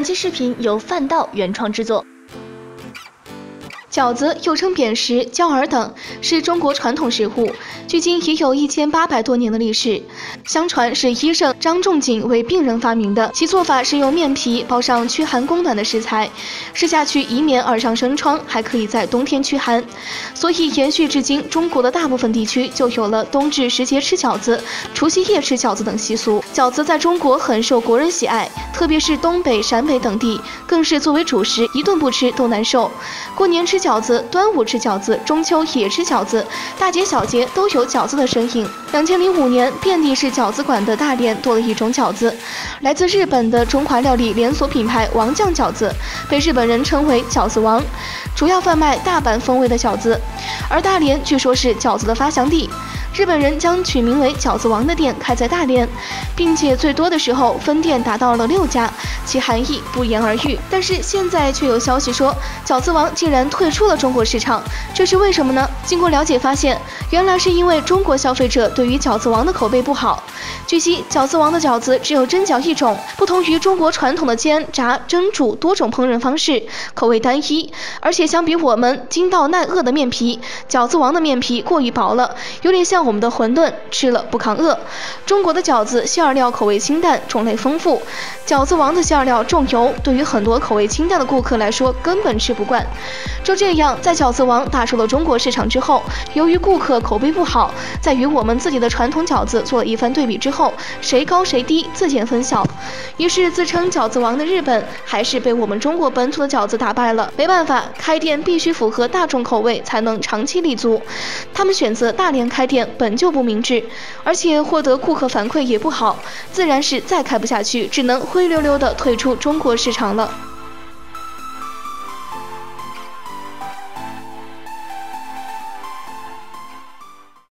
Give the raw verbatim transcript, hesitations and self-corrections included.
本期视频由范道原创制作。 饺子又称扁食、椒饵等，是中国传统食物，距今已有一千八百多年的历史。相传是医圣张仲景为病人发明的，其做法是用面皮包上驱寒供暖的食材，吃下去以免耳上生疮，还可以在冬天驱寒。所以延续至今，中国的大部分地区就有了冬至时节吃饺子、除夕夜吃饺子等习俗。饺子在中国很受国人喜爱，特别是东北、陕北等地，更是作为主食，一顿不吃都难受。过年吃 饺子，端午吃饺子，中秋也吃饺子，大节小节都有饺子的身影。两千零五年，遍地是饺子馆的大连多了一种饺子，来自日本的中华料理连锁品牌王酱饺子，被日本人称为饺子王，主要贩卖大阪风味的饺子。而大连据说是饺子的发祥地。 日本人将取名为饺子王的店开在大连，并且最多的时候分店达到了六家，其含义不言而喻。但是现在却有消息说，饺子王竟然退出了中国市场，这是为什么呢？经过了解发现，原来是因为中国消费者对于饺子王的口碑不好。据悉，饺子王的饺子只有蒸饺一种，不同于中国传统的煎、炸、蒸、煮多种烹饪方式，口味单一。而且相比我们筋道耐饿的面皮，饺子王的面皮过于薄了，有点像 我们的馄饨，吃了不抗饿。中国的饺子馅料口味清淡，种类丰富；饺子王的馅料重油，对于很多口味清淡的顾客来说根本吃不惯。就这样，在饺子王打出了中国市场之后，由于顾客口碑不好，在与我们自己的传统饺子做了一番对比之后，谁高谁低，自见分晓。于是自称饺子王的日本还是被我们中国本土的饺子打败了。没办法，开店必须符合大众口味，才能长期立足。他们选择大连开店 本就不明智，而且获得顾客反馈也不好，自然是再开不下去，只能灰溜溜的退出中国市场了。